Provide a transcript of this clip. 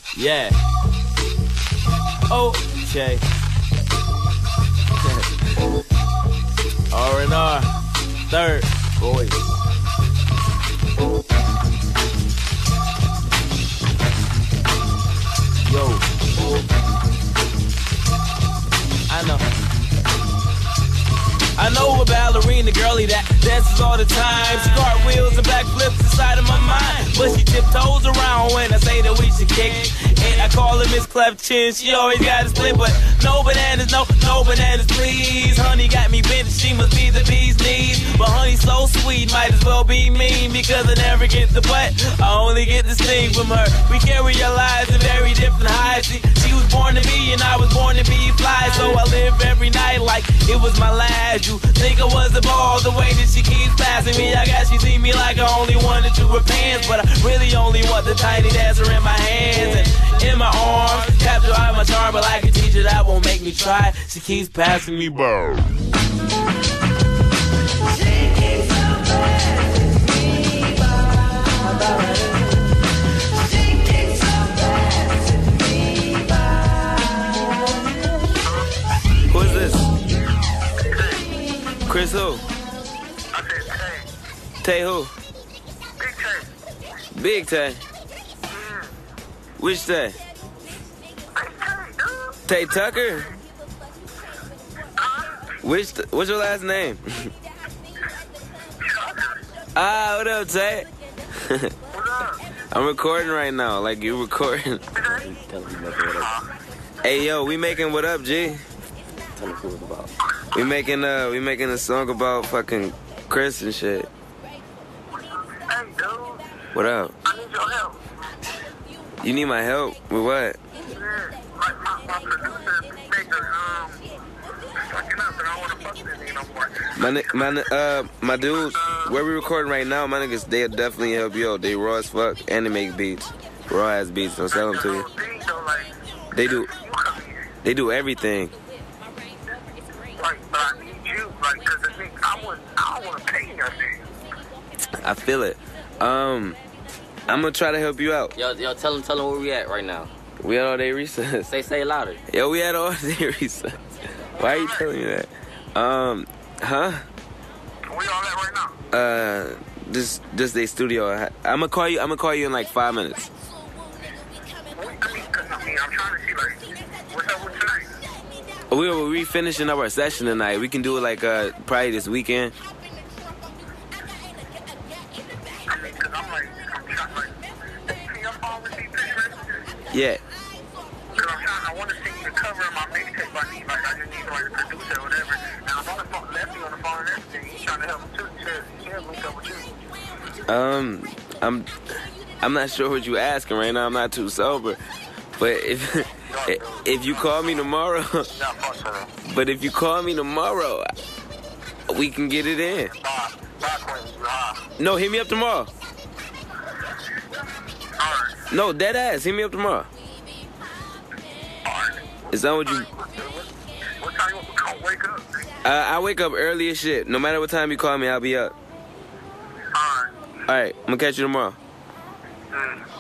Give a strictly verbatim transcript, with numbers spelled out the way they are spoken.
Yeah. Okay. R and R. Third voice. Yo. I know. I know a ballerina girlie that dances all the time. She cartwheels and backflips inside of my mind. But she tiptoes around when I say that we should kick. And I call her Miss Cleft Chin. She always got a split, but no bananas, no, no bananas, please. Honey got me bent, she must be the bee's knees. But honey's so sweet, might as well be mean. Because I never get the butt, I only get the sting from her. We carry our lives in very different highs. See, she was born to be and I was born to be fly. So I live every night like it was my last. You think I was the ball the way that she keeps passing me. I guess she see me like I only wanted to her pants, but I really only want the tiny dancer in my hands and in my arms. Capture all my charm, but like a teacher that won't make me try. She keeps passing me by. Who is this? Chris who? I said Tay. Tay who? Big Tay. Big Tay. Mm. Which Tay? Big Tay, dude. Tay Tucker? Huh? Which, what's your last name? Ah, what up, Tay? What up? I'm recording right now, like you recording. Hey, yo, we making what up, G? Tell us what it's about. We making uh, we making a song about fucking Chris and shit. Hey, dude. What up? I need your help. You need my help with what? Yeah. My, my, my producer maker, um, fucking up, and I don't want to fuck with this no more. My ni- my ni- uh my dudes, where we recording right now, my niggas, they'll definitely help you out. They raw as fuck and they make beats, raw ass beats. Don't sell them to you. Thing, though, like, They do you come here. they do everything. Like, but I need you, like, cause the thing, I want, I don't want to pay nothing. I feel it. Um, I'm gonna try to help you out. Yo, yo, tell them, tell them where we at right now. We had all day recess. Say, say it louder. Yo, we had all day recess. Why are you telling me that? Um, huh? We all at right now. Uh, this this day studio. I, I'm gonna call you. I'm gonna call you in like five minutes. We, I mean, cause I mean, I'm trying to see, like, what's up with tonight? We were we finishing up our session tonight. We can do it like uh probably this weekend. I mean, cause I'm like, I'm trying, like, can your phone receive pictures? Yeah. Cause I'm trying, I want to see the cover of my mixtape. I need, like, I just need like a producer or whatever. And I'm on the phone, Lefty on the phone and everything. He's trying to help me too. He said, yeah, link up with you. Um, I'm I'm not sure what you asking right now. I'm not too sober. But if if you call me tomorrow, Yeah, fuck her. but if you call me tomorrow, we can get it in. Nah, not Queen, nah. No, hit me up tomorrow. Alright, No, dead ass. Hit me up tomorrow. alright. Is that what you? What time you want to wake up? Uh, I wake up early as shit. No matter what time you call me, I'll be up. Alright. All right, I'm gonna catch you tomorrow. Mm.